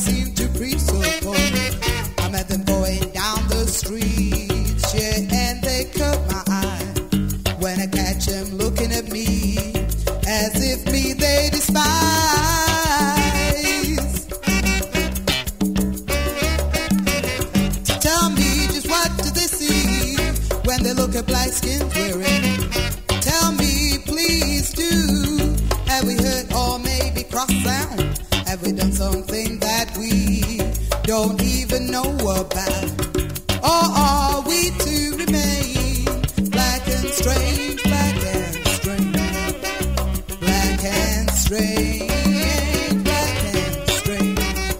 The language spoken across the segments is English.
seem to presuppose. I met them going down the streets, yeah, and they caught my eye. When I catch them looking at me, as if me they despise. Tell me, just what do they see when they look at black skins wearing? Tell me, please do. Have we heard or maybe crossed sound? Have we done something that we don't even know about? Or are we to remain black and strange, black and strange, black and strange, black and strange?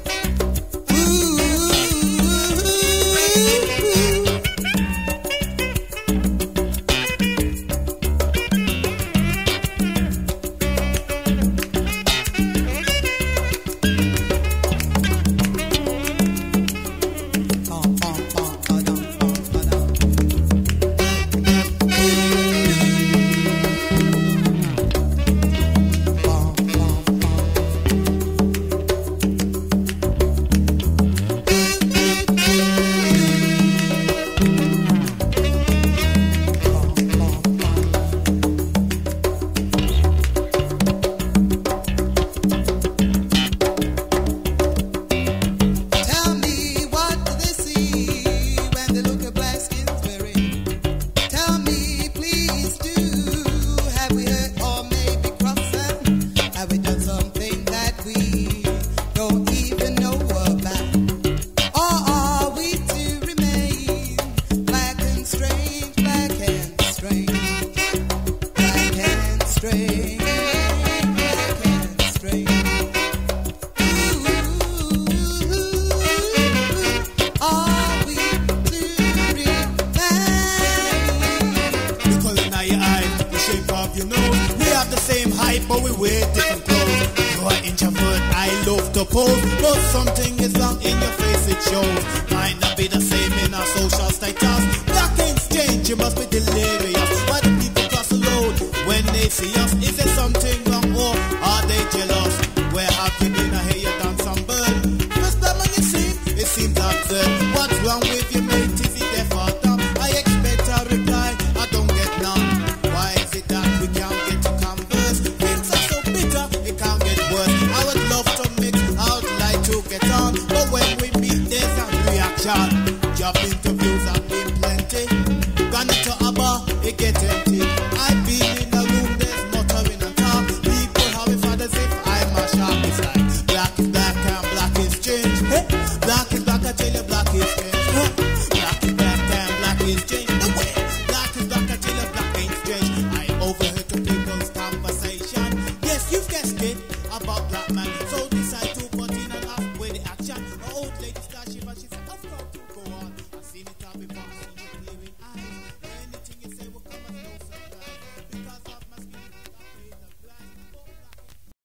But we wear different clothes. You are introvert, I love to pose, but something is wrong in your face, it shows. Might not be the same in our social status. Black ain't strange, you must be delirious. Why do people cross the road when they see us? Is there something wrong or are they jealous? Where have you been? I hear you done some bird. First time when you see it seems absurd. What's wrong with you, mate? Is it their fault? I expect a reply, I don't get none. Why is it that we can't get to converse? Things are so bitter, it can't get worse. I would love to mix, I would like to get on, but when we meet there's a reaction. Job interviews have been plenty. Gone into a bar, it gets empty. I've been in a room, there's muttering and talk. People have it as if I'm a shark. It's like black is black and black is strange. Hey, black is black, I tell you black is strange. Huh? Black is black and black is strange. No way. Black is black, I tell you black ain't strange. I overheard the people's conversation. Yes, you've guessed it about black man.